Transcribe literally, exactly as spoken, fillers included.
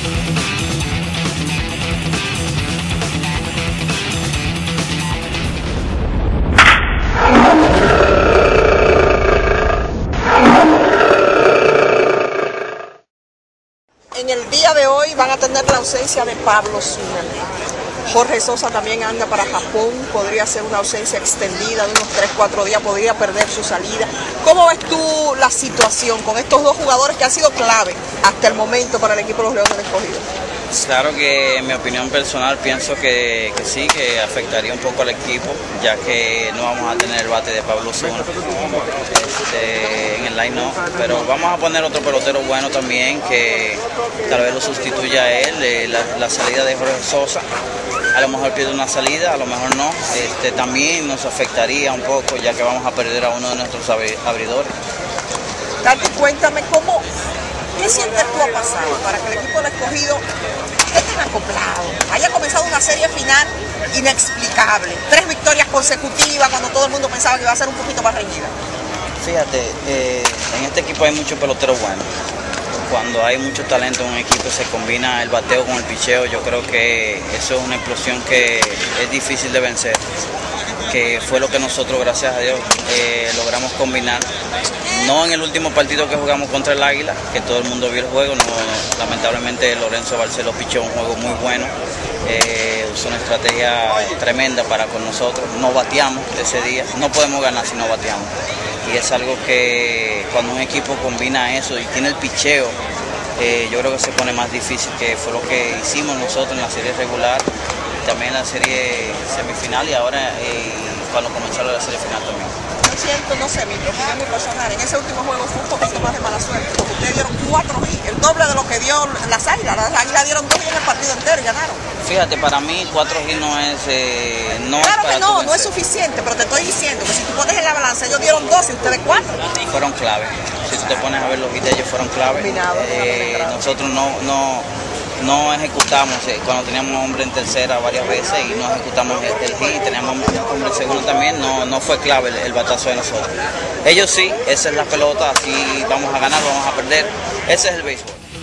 En el día de hoy van a tener la ausencia de Pablo Zuna. Jorge Sosa también anda para Japón, podría ser una ausencia extendida de unos tres cuatro días, podría perder su salida. ¿Cómo ves tú la situación con estos dos jugadores que han sido clave hasta el momento para el equipo de los Leones del Escogido? Claro que en mi opinión personal pienso que, que sí, que afectaría un poco al equipo, ya que no vamos a tener el bate de Pablo Zuna este, en el line-up, pero vamos a poner otro pelotero bueno también que tal vez lo sustituya a él, eh, la, la salida de Jorge Sosa. A lo mejor pierde una salida, a lo mejor no. Este, también nos afectaría un poco, ya que vamos a perder a uno de nuestros abridores. Tati, cuéntame cómo, ¿qué sientes tú ha pasado para que el equipo del Escogido esté tan acoplado? Haya comenzado una serie final inexplicable. Tres victorias consecutivas cuando todo el mundo pensaba que iba a ser un poquito más reñida. Fíjate, eh, en este equipo hay muchos peloteros buenos. Cuando hay mucho talento en un equipo se combina el bateo con el picheo, yo creo que eso es una explosión que es difícil de vencer, que fue lo que nosotros, gracias a Dios, eh, logramos combinar. No en el último partido que jugamos contra el Águila, que todo el mundo vio el juego, no, lamentablemente Lorenzo Barceló pichó un juego muy bueno, eh, usó una estrategia tremenda para con nosotros, no bateamos ese día, no podemos ganar si no bateamos. Y es algo que cuando un equipo combina eso y tiene el picheo, eh, yo creo que se pone más difícil, que fue lo que hicimos nosotros en la serie regular, también en la serie semifinal y ahora eh, cuando comenzaron la serie final también. Yo siento, no sé, mi opinión muy personal, en ese último juego fue un poquito más de mala suerte, porque ustedes dieron cuatro hits, el doble de lo que dio las Águilas. Las Águilas dieron dos hits en el partido entero y ganaron. Fíjate, para mí cuatro hits no es... Eh, no claro es para que no, no es suficiente, pero te estoy diciendo que si tú pones en la balanza, ellos dieron dos y ustedes cuatro. Fueron claves. Si tú te pones a ver los hits de ellos, fueron claves. Eh, nosotros no, no, no ejecutamos, eh, cuando teníamos hombre en tercera varias veces y no ejecutamos el, el hit, teníamos hombre en segundo también, no, no fue clave el, el batazo de nosotros. Ellos sí, esa es la pelota, así vamos a ganar, vamos a perder, ese es el béisbol.